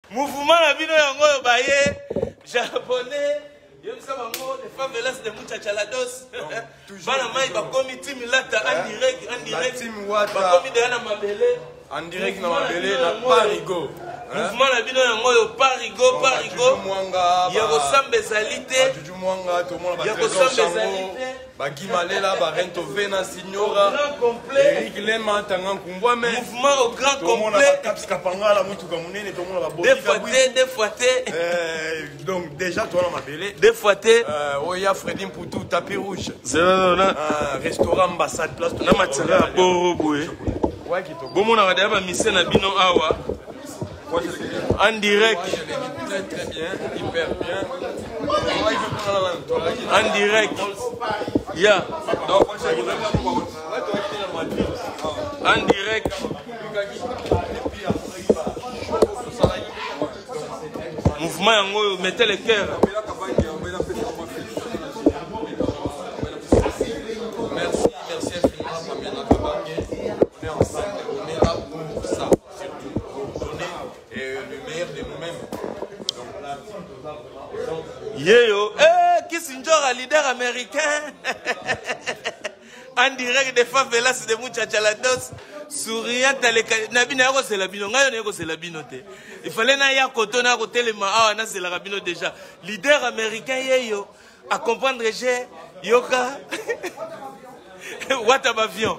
Mouvement la bino yango baye japonais. Yo misa bango les favelas de Muchachalados. Bana mai ba komi team lata en direct team wata. Ba komi de na mabele. En direct na mabele na Parigo. Mouvement la bino yango yo Parigo. Yako sambe salite. Juju mwanga to mona ba trésor chango. Ba Gimalela ba Rento Vena Signora. Eric Lema tanga kumbwa mais mouvement au grand complet. Kapangala mutuka munene to mona ba Deux fois. Donc déjà toi na mabele. Deux fois. Oya Fredin Poutou tapis rouge. C'est là. Restaurant ambassade place na matira boro boye. Ouais qui to. Bomo na ba ba mise na bino awa. En direct. Très bien, hyper bien. En direct. Yeah. En direct. Mouvement yango, mettez le cœur. Merci infiniment, Pamela Kabange. On est ensemble, on est là pour ça. Et le meilleur de nous-mêmes. Yo, Kissinger, leader américain. En direct des favelas de Muchachalados. Souriant, Nabina c'est la bino. C'est la binote. Il fallait na ya koto na côté le maa na c'est la rabino déjà. Leader américain yo à comprendre j'ai yoka. What avion.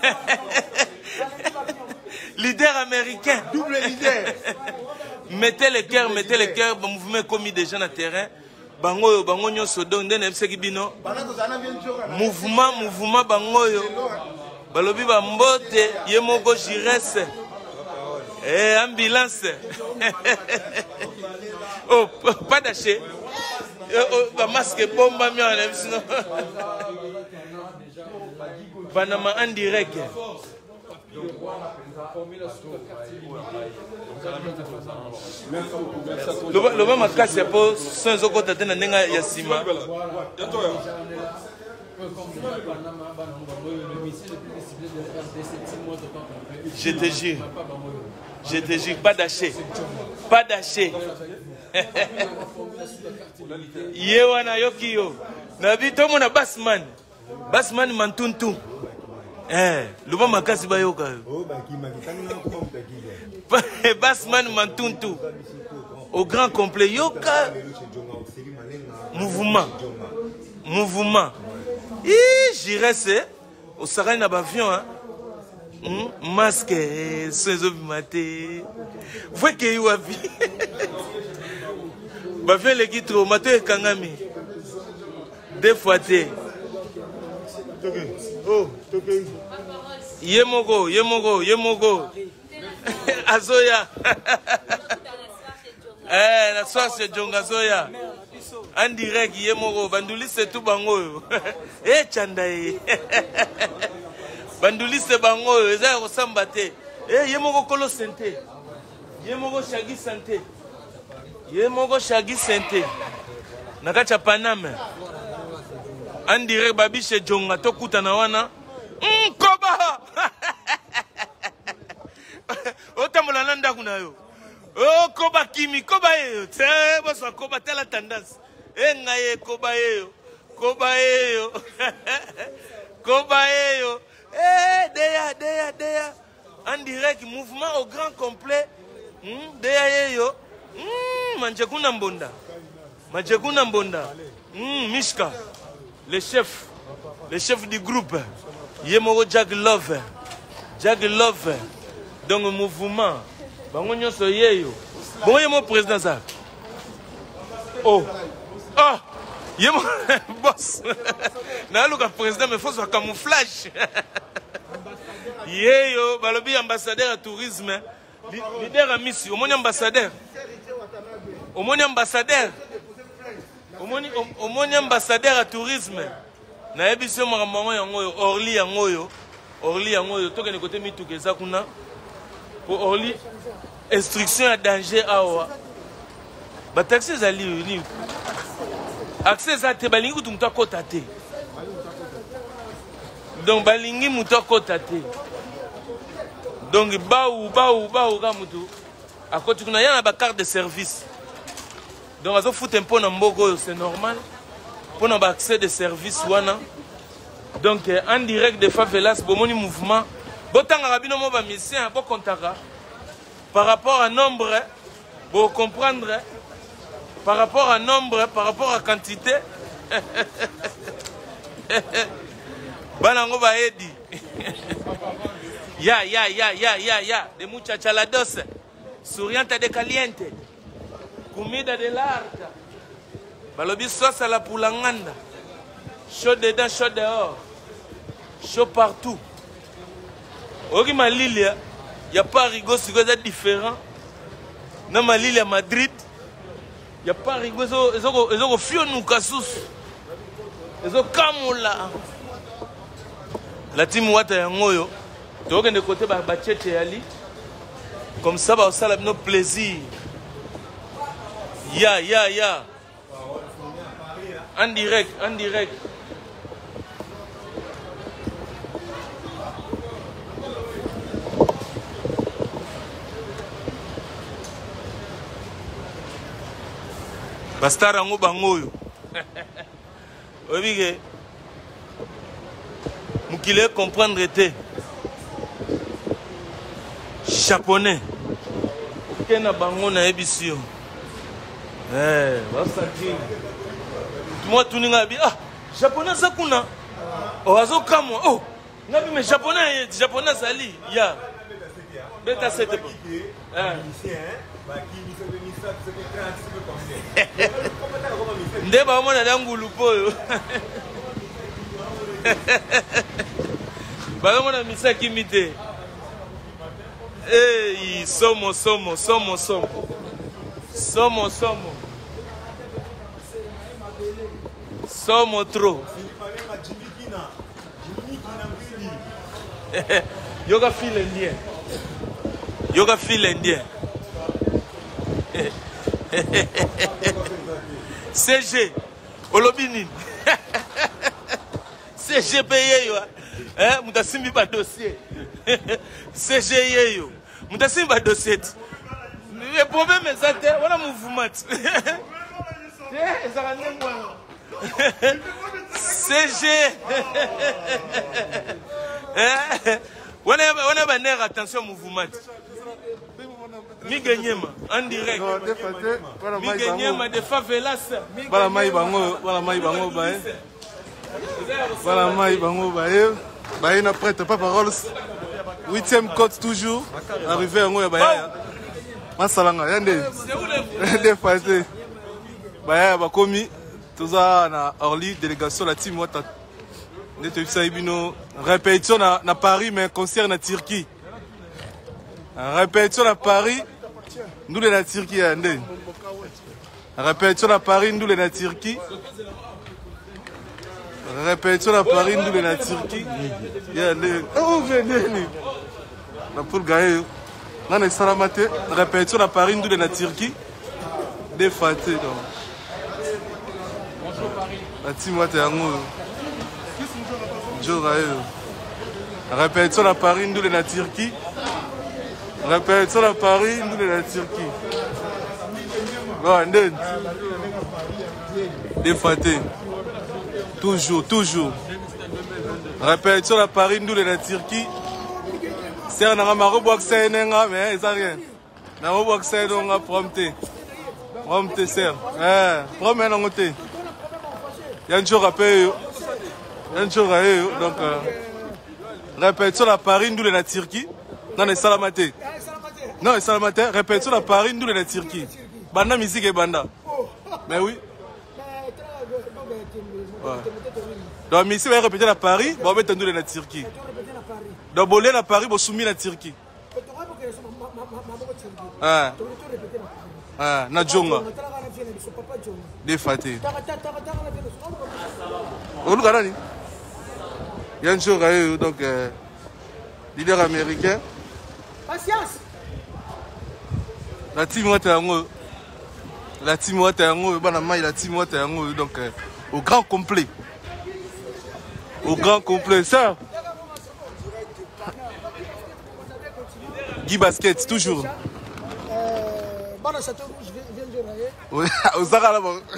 Leader américain. Double leader. Mettez le cœur, mouvement commis des gens à terrain. Bango nyoso donc ndene mseki bino. Mouvement bango yo. Balobi ba mbote yemoko jiresse. Ambulance. Oh, pas d'aché. Ba masque bomba mi en sino. Banama en direct. Le même cas c'est pour sans aucun côté na nenga yasima. Je te jure, pas d'aché. Yewana yokiyo. Nabi tomo na Basman mantuntu. Luba makasi bayoka. Basman mantuntu. Au grand complet yoka. Mouvement. J'irais c'est au Saray na bavion hein. Masque sans obimate. Voyez que you have bavion le gitro maté kangami. Deux fois té. Yemogo. Azoya. La soirée c'est Djonga Zoya. En direct, Yemogo. Bandouli c'est tout bango. Chandaye. Bandouli c'est bango. Eza resambate. Yemogo Kolo Sente. Yemogo Shagi Sente. Nakacha Paname. En direct, Babi chez Djonga. Tokuta na wana. Koba! Otambola nanda kunayo. Oh, Koba Kimi, Koba yeyo. Tse, boso Koba tela tendance. Ngaye Koba yeyo. Deya. En direct, mouvement au grand complet. Deya yeyo. Manjekuna Mbonda. Mishka. Le chef du groupe. Yemoro Jack Love. Donc mouvement. Bango nyonso yeyo. Bon yemo président ça. Oh. Yemo boss. Na luka président mais faut soit camouflage. Yeyo balobi ambassadeur à tourisme. Leader à mission. Omoni ambassadeur. Omoni ambassadeur à tourisme. Na ebiso mamango yango Orly yango toke ne côté mitu keza kuna. Pour Orly instruction à danger awa. Ba taxi zali ni. Accès à te balingi kutu muto kota te. Donc balingi muto kota te. Donc baou ga mutu. À côté, il y a une carte de service. Donc, il faut un peu de c'est normal. Pour avoir accès de service. Donc, en direct de Favelas, bon mouvement. Botan Arabino Moba Missien, bon contara. Par rapport à nombre, pour comprendre, par rapport à nombre, par rapport à quantité. Banango Baedi. Ya, de muchachalados. Surianta de caliente. Comida de l'arca. Balobi sauce à la poulanganda. Chaud dedans, chaud dehors. Chaud partout. Ogi Malilia, il n'y a pas rigo, c'est différent. Dans Malilia, Madrid, il n'y a pas rigo, ils ont fio nous casus. Ils ont camoula. La team Wata Yangoyo, tu vois que de côté, Bachete Ali. Comme ça, ça a nos plaisir. Ya. En direct. Bastara ngo bangoyo. Obige. Mukile comprendre te. Japonais. Kena bango na ebisio. Basanti. Moi tout ninga bi japonais zakuna. Oazo kamwa. Oh, ngabi me japonais zali. Ya. Beta sete po. Nde ba mona dangulu poyo. Ba mona misa kimite. Hey, somo. Somo trop. Yoga feel indien. CG Olobini. CG payé yo. Mutasimbi ba dossier. CG yo. Mutasimbi ba dossier. Le problème est ça, voilà mouvement. CG. On a banner attention mouvement. Mi gagnema en direct. Mi gagnema de Favelas. Voilà mai bango bae. Voilà mai bango bae. Bae na prête pas paroles. 8e côte toujours. Arrivé en ya bae. Masalanga yande. Des faté. Bae ba komi toza na Orly délégation la team Wata. Neto Ibino répétition na Paris mais concert na Turquie. Répétition à Paris, nous les na Turquie. Répétition à Paris, nous les na Turquie. Répétition à Paris, nous les na Turquie. Oh, venez. La poule gagne. Là, on salamate. Répétition à Paris, nous les na Turquie. Des fatés. Bonjour Paris. La team Wata Yango. Joe Raël. Répétition à Paris, nous les na Turquie. Répétition à Paris, nous les la Turquie. Bon, des fatés. Toujours. Répétition à Paris, nous les la Turquie. C'est un amarobo accès, mais ils n'ont rien. Un amarobo accès, donc on prompté. Prompté, c'est. Promets, on côté. Il y a un jour à payer. Donc, répétition à Paris, nous les la Turquie. Non, les salamaté. Non, les salamaté. Répétition à Paris, nous les la Turquie. Banda musique et banda. Mais oui. Donc, musique va répéter à Paris, bon, on va nous la Turquie. Donc, bolé à Paris, bon, soumis la Turquie. Na Djonga. Des fatés. On nous regarde. Il y a un jour, donc, leader américain. Patience. La team Wata Yango, la team donc au grand complet. Ça. Guy Basket, toujours. Bana Château Rouge vient rayer. Oui, ozaka là bon.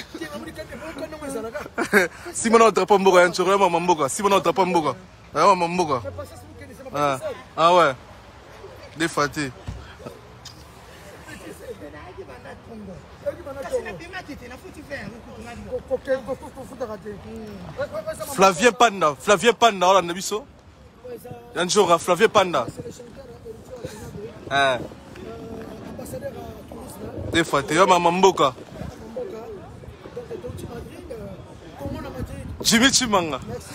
Si mon autre pas mboka un choro maman mboka. Si mon autre pas mboka. Ah maman mboka. Ah ouais. Défaté. Flavien Panda, on a vu ça. Un jour, Flavien Panda. Des fois, tu es maman Mboka. Jimmy Chimanga.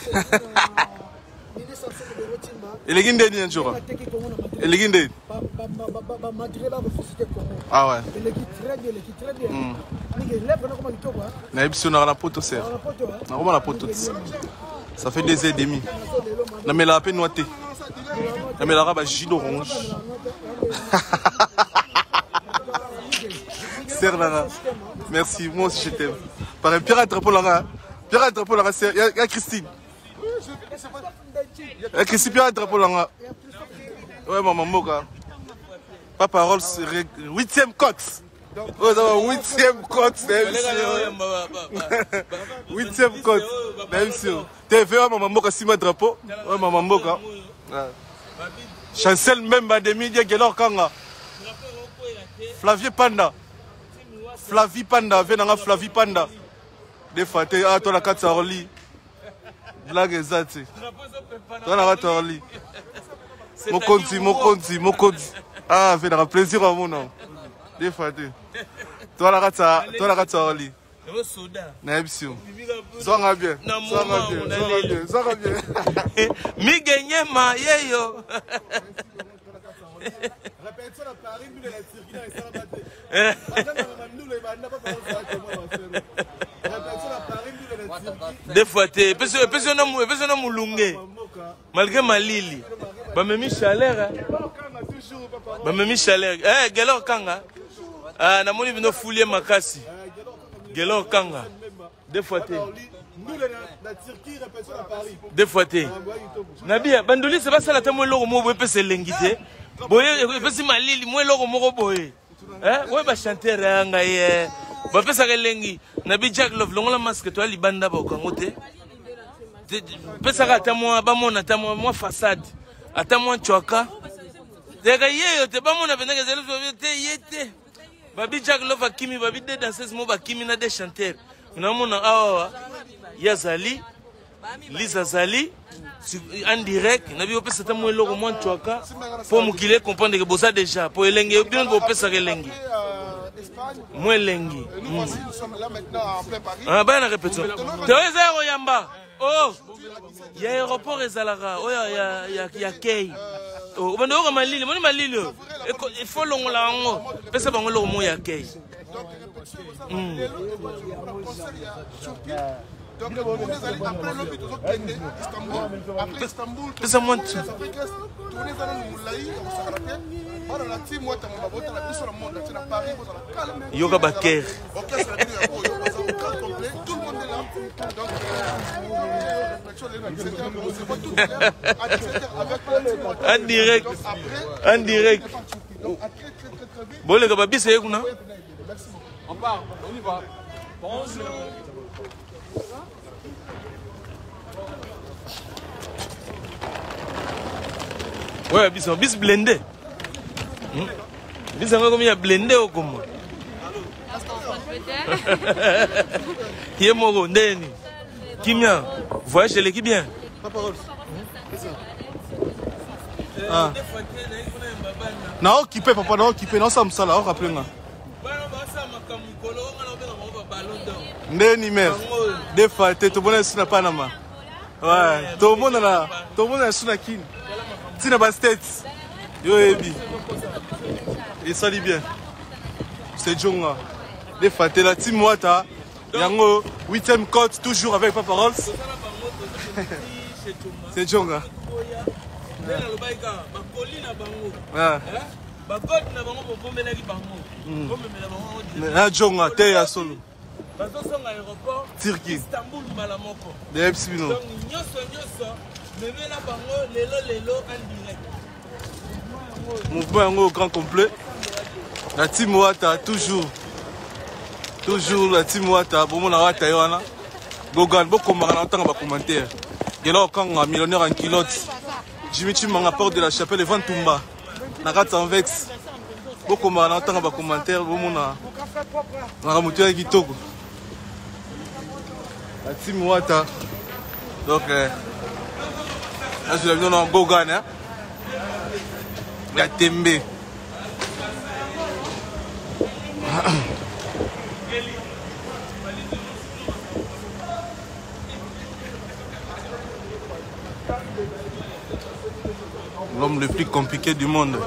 Il est guindé un jour. Il est guindé. Ah ouais. Il est très bien. On a la pote aussi. On a la pote. Ça fait 2 heures et demie. On a mis la peine noitée. On a mis la rabat jus d'orange. Serre merci, moi aussi je t'aime. Par un pirate pour la pirate pour la il y a Christine. Il y a Christine pirate pour la. Ouais, maman Moka. Pas parole, 8e cote. Oh, 8e cote, même sûr. 8e cote, même sûr. T'es fait, maman Moka, 6 drapeau. Ouais, maman Moka. Chancel même, Bademi, Diagelo Kanga. Flavie Panda. Flavie Panda, viens Flavie Panda. Des fois, tu as la carte sur lit. Blague exacte. Tu as la carte sur lit. Mon compte. Ah, viens dans plaisir à mon nom. Des fois, tu as la carte sur lit. Naïbsio. Sois bien. Sois bien. Mi gagne ma yeyo. Répète ça la Paris, nous la Turquie, des fois, personne n'a moulungé. Malgré ma lili. Bah, mais chaleur. Bah, mais chaleur. Eh, Gelor Kanga. Ah, n'a moni vino foulier makasi. Gelor Kanga. Des fois, nous la Turquie, répète ça la Paris. Des fois, Nabia, Bandoli, c'est pas ça la tamo logo mo wepe se lengite. Boye, pesi malili, moi logo moko boye. Hein? Ouais, bah chanter ranga ye. Bah pesa kelengi. Nabi Jack Love, longola masque toi libanda ba okangote. Pesa ka tamwa ba mona tamwa moi façade. Atamwa chwaka. Dega ye te ba mona benga zelo te yete. Babi Jack Love akimi babi de danseuse mo ba kimi na de chanteur. Unamona awa Yazali, Lisa Zali. En direct, nabi opé c'est un logo moins choka pour mukile comprendre que bossa déjà pour elengi bien pour pesa elengi moins lengi nous sommes là maintenant en plein Paris. Ah ben la répétition Théo Yamba oh il y a aéroport ezalara oh il y a kei oh bando ko malili moni malili il faut longola ngo pesa bango logo mo ya kei donc on est allé après l'hôpital Istanbul après Istanbul pesa moins tourner dans le moulaï on s'arrête voilà la team moi ta mama bota la biso la monde là Paris vous allez calmer yoga baker OK c'est la nuit à boyo complet tout le monde est là donc en direct en direct bon les gars c'est kuna on part on y va bonjour. Ouais, bis blendé. Bis encore comme il y a blendé au comment. Qui est mon ndeni? Kimia, voyage chez l'équipe bien. Ah. Non, occupé papa, non occupé, non ça me sala, on rappelle moi. Ndeni mer. Des fois, tu te bonnes sur la Panama. Ouais, tout le monde est sur la kin. Tina Bastet, yo ebi. Et ça dit bien. C'est Jonga. Des fois, t'es la team Wata. Yango, 8e cote, toujours avec Papa Rolls. C'est Jonga. Ah, Jonga, t'es à solo. Turquie. De Epsibino. Mouvement au grand complet. La team Wata, toujours la team Wata, bon, on a Wata, Yoana. Gogan, beaucoup de gens ont commentaire. Il y a un millionnaire en culotte. Jimmy Chimanga porte de la chapelle et Vantumba. Nagat en vex. Beaucoup de gens ont commentaire. On a monté qui togo. La team Wata. Donc, là, je l'ai vu dans Gogan. Il y a Tembe. L'homme le plus compliqué du monde.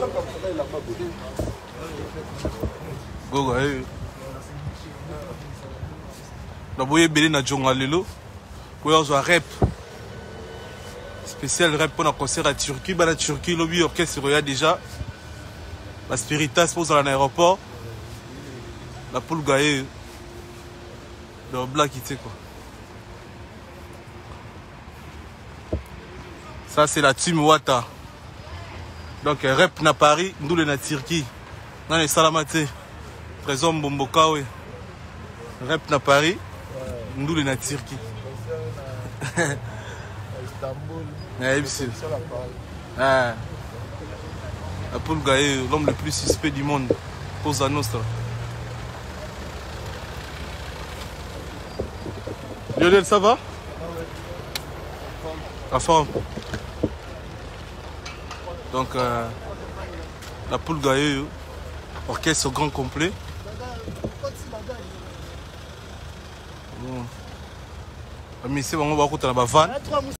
Gogo, la boye belé na Djonga Lelo. Pour un rap. Spécial rap pour un concert à Turquie. La Turquie, lobby orchestre, il y a déjà. La Spiritas pose dans l'aéroport. La poule gaillée. Le black, tu sais quoi. Ça, c'est la team Wata. Donc, rep na Paris, nous les na Turquie. Dans les Salamate. Présent Bomboka, oui. Rep na Paris, nous les na Turquie. La poule gaillée, l'homme le plus suspect du monde. Cosa Nostra. Lionel, ça va? La forme. Donc, la poule gaillée, orchestre au grand complet. Bon. Mais c'est bon, on va écouter la van.